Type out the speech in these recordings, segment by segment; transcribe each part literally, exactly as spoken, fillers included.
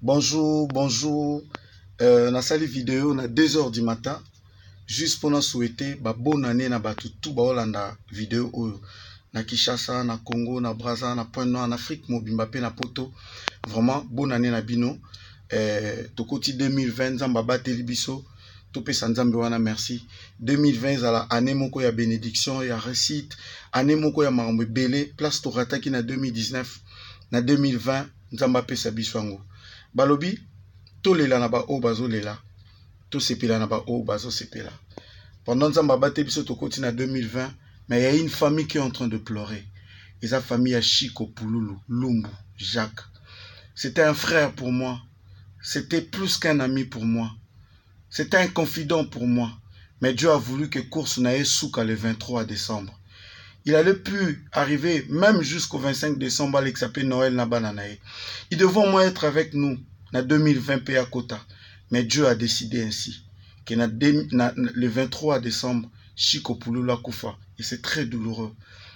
Bonjour, bonjour. Euh, na sali vidéo na deux heures du matin. Juste pour nous souhaiter bah, bonne année na batu tout ba Hollanda vidéo oyo. Na Kinshasa, na Congo, na Brazza, na Pointe-Noire, en Afrique, mobimba pe na poto. Vraiment bonne année na bino. Euh, tokoti deux mille vingt nzamba bateli biso. Topé sanzambe wana merci. deux mille vingt zala année moko ya bénédiction ya réussite. Année moko ya makambo belé. Place to rataki na deux mille dix-neuf. Na deux mille vingt nzamba pe sabiso yango. Balobi, to lela na ba o bazo lela, to sepela na ba o bazo sepela. Pendant nzamba bate biso to koti na deux mille vingt, mais il y a une famille qui est en train de pleurer. Et sa famille a Chico, Pouloulou, Lumbu, Jacques. C'était un frère pour moi. C'était plus qu'un ami pour moi. C'était un confident pour moi. Mais Dieu a voulu que course n'aille souka le vingt-trois décembre. Il allait pu arriver même jusqu'au vingt-cinq décembre avec s'appelle Noël Nabananae. Il devait au moins être avec nous en deux mille vingt P A Kota. Mais Dieu a décidé ainsi. Que na na, le vingt-trois décembre, Chico Pouloula Koufa. Et c'est très douloureux.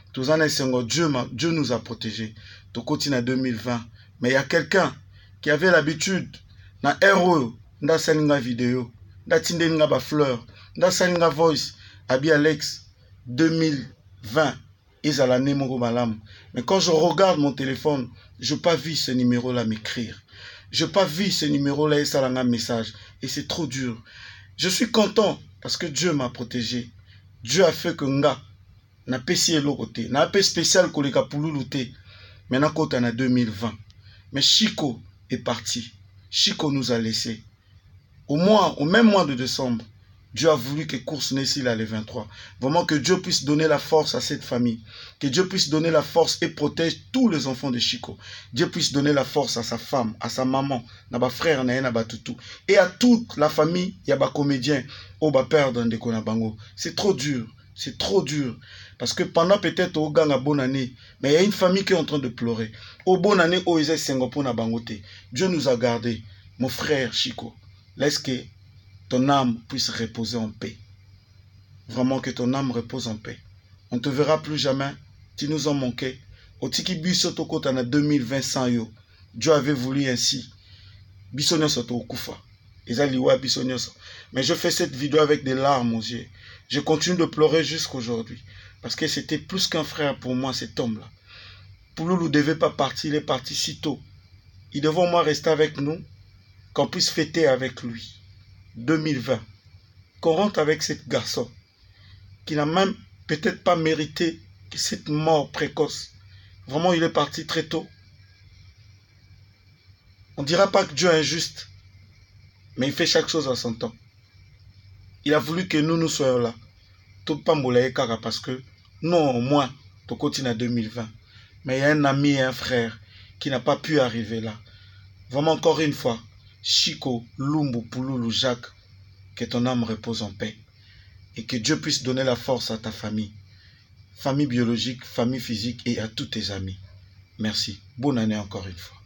Dieu, Dieu nous a protégés. To continue en deux mille vingt. Mais il y a quelqu'un qui avait l'habitude, na héros, na salinga vidéo, na tindelinga ba fleur, na salinga voice, Abi Alex, deux mille vingt, ils à l'année mon malam. Mais quand je regarde mon téléphone, je n'ai pas vu ce numéro-là m'écrire. Je n'ai pas vu ce numéro-là et ça un message. Et c'est trop dur. Je suis content parce que Dieu m'a protégé. Dieu a fait que nga n'a pas si côté, n'a pas spécial que les kapouloulouté. Maintenant quand on a deux mille vingt. Mais Chico est parti. Chico nous a laissé. Au mois, au même mois de décembre, Dieu a voulu que course naisse là le vingt-trois. Vraiment que Dieu puisse donner la force à cette famille. Que Dieu puisse donner la force et protège tous les enfants de Chico. Dieu puisse donner la force à sa femme, à sa maman, à ba frère, à ba toutou. Et à toute la famille, il y a ba comédien, au ba père dans des konabango. C'est trop dur. C'est trop dur. Parce que pendant peut-être au gang à bonne année, mais il y a une famille qui est en train de pleurer. Au bonne année, au Isaac Singapour na bangote. Dieu nous a gardés. Mon frère Chico, laisse que ton âme puisse reposer en paix. Vraiment que ton âme repose en paix. On ne te verra plus jamais. Tu nous as manqué. Au tiki biso tokota na deux mille vingt sans yo. Dieu avait voulu ainsi. Bisonyo soto okufa. Ezaliwa bisonyo so. Mais je fais cette vidéo avec des larmes aux yeux. Je continue de pleurer jusqu'aujourd'hui. Parce que c'était plus qu'un frère pour moi, cet homme-là. Pouloulou ne devait pas partir. Il est parti si tôt. Il devait au moins rester avec nous. Qu'on puisse fêter avec lui. deux mille vingt, qu'on rentre avec ce garçon qui n'a même peut-être pas mérité cette mort précoce. Vraiment, il est parti très tôt. On ne dira pas que Dieu est injuste, mais il fait chaque chose à son temps. Il a voulu que nous, nous soyons là. Tout pas moulaye kara parce que non, au moins, tu continues à deux mille vingt. Mais il y a un ami et un frère qui n'a pas pu arriver là. Vraiment, encore une fois, Chico, Lumbu, Pouloulou, Jacques, que ton âme repose en paix. Et que Dieu puisse donner la force à ta famille. Famille biologique, famille physique et à tous tes amis. Merci. Bonne année encore une fois.